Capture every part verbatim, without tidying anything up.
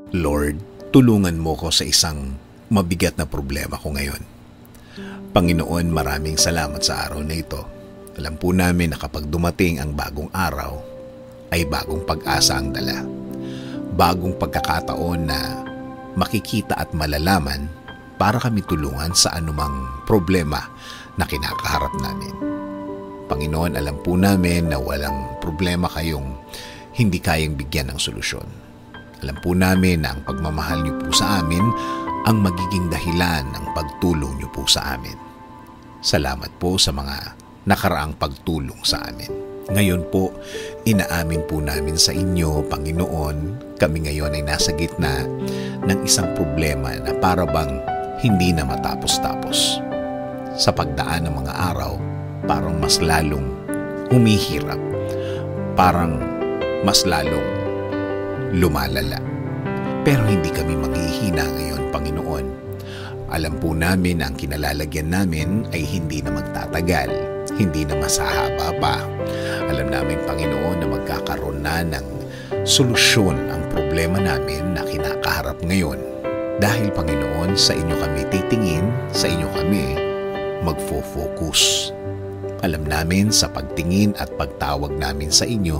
Lord, tulungan mo ko sa isang mabigat na problema ko ngayon. Panginoon, maraming salamat sa araw na ito. Alam po namin na kapag dumating ang bagong araw, ay bagong pag-asa ang dala. Bagong pagkakataon na makikita at malalaman para kami tulungan sa anumang problema na kinakaharap namin. Panginoon, alam po namin na walang problema kayong hindi kayang bigyan ng solusyon. Alam po namin na ang pagmamahal niyo po sa amin ang magiging dahilan ng pagtulong niyo po sa amin. Salamat po sa mga nakaraang pagtulong sa amin. Ngayon po, inaamin po namin sa inyo, Panginoon, kami ngayon ay nasa gitna ng isang problema na para bang hindi na matapos-tapos. Sa pagdaan ng mga araw, parang mas lalong humihirap, parang mas lalong lumalala. Pero hindi kami maghihina ngayon, Panginoon. Alam po namin na ang kinalalagyan namin ay hindi na magtatagal, hindi na masahaba pa. Alam namin, Panginoon, na magkakaroon na ng solusyon ang problema namin na kinakaharap ngayon. Dahil, Panginoon, sa inyo kami titingin, sa inyo kami magfo-focus. Alam namin sa pagtingin at pagtawag namin sa inyo,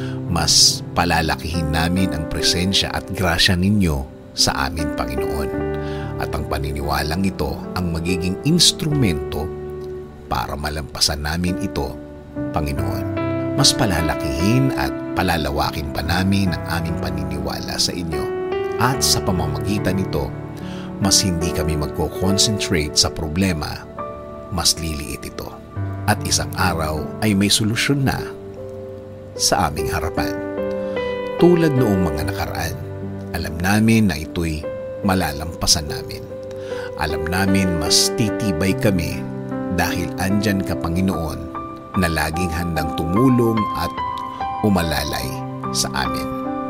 mas palalakihin namin ang presensya at grasya ninyo sa amin, Panginoon. At ang paniniwalang ito ang magiging instrumento para malampasan namin ito, Panginoon. Mas palalakihin at palalawakin pa namin ang aming paniniwala sa inyo. At sa pamamagitan nito, mas hindi kami magko-concentrate sa problema, mas liliit ito. At isang araw ay may solusyon na sa aming harapan. Tulad noong mga nakaraan, alam namin na ito'y malalampasan namin. Alam namin mas titibay kami dahil andyan ka, Panginoon, na laging handang tumulong at umalalay sa amin.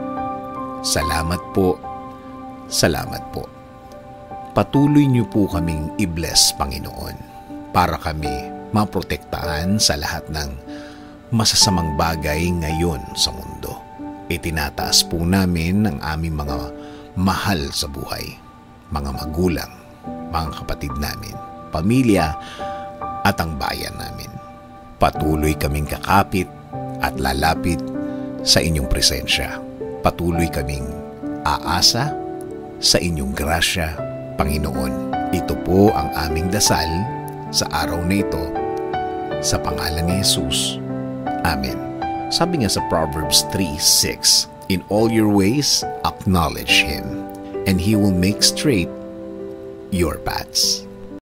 Salamat po, salamat po. Patuloy niyo po kaming i-bless, Panginoon, para kami maprotektahan sa lahat ng masasamang bagay ngayon sa mundo. Itinataas po namin ang aming mga mahal sa buhay, mga magulang, mga kapatid namin, pamilya at ang bayan namin. Patuloy kaming kakapit at lalapit sa inyong presensya. Patuloy kaming aasa sa inyong grasya, Panginoon. Ito po ang aming dasal sa araw na ito, sa pangalan ni Jesus. Amen. Sabi nga sa Proverbs three six, in all your ways, acknowledge Him, and He will make straight your paths.